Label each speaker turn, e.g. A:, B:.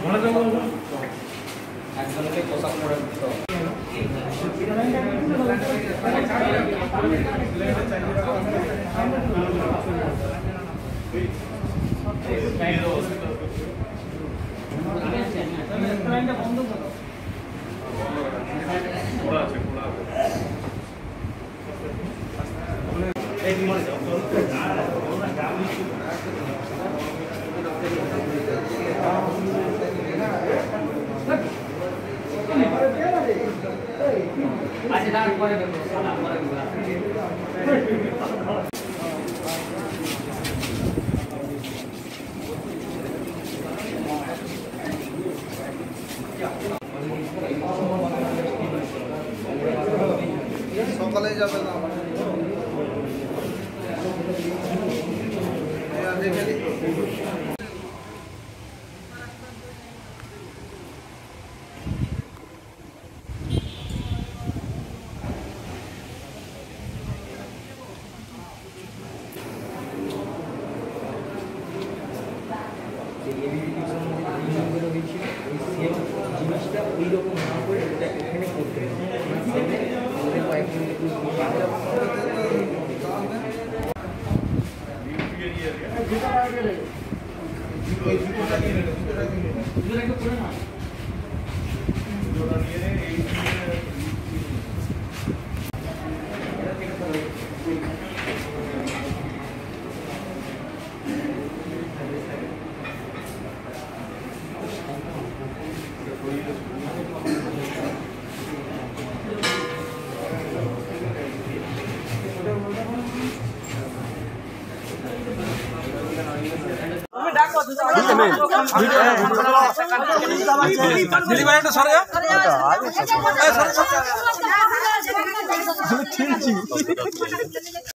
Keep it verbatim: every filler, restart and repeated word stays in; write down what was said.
A: একজনকে পোশাক পরে দিতে হবে। বন্ধ করো। খোলা আছে, খোলা আছে। এই মরে যাও। আচ্ছা দাঁড় করে দেবো সালাম করে দেবো। সকালে যাবে না জিনিসটা ওই রকম না করে এটা এখানে করতে হবে।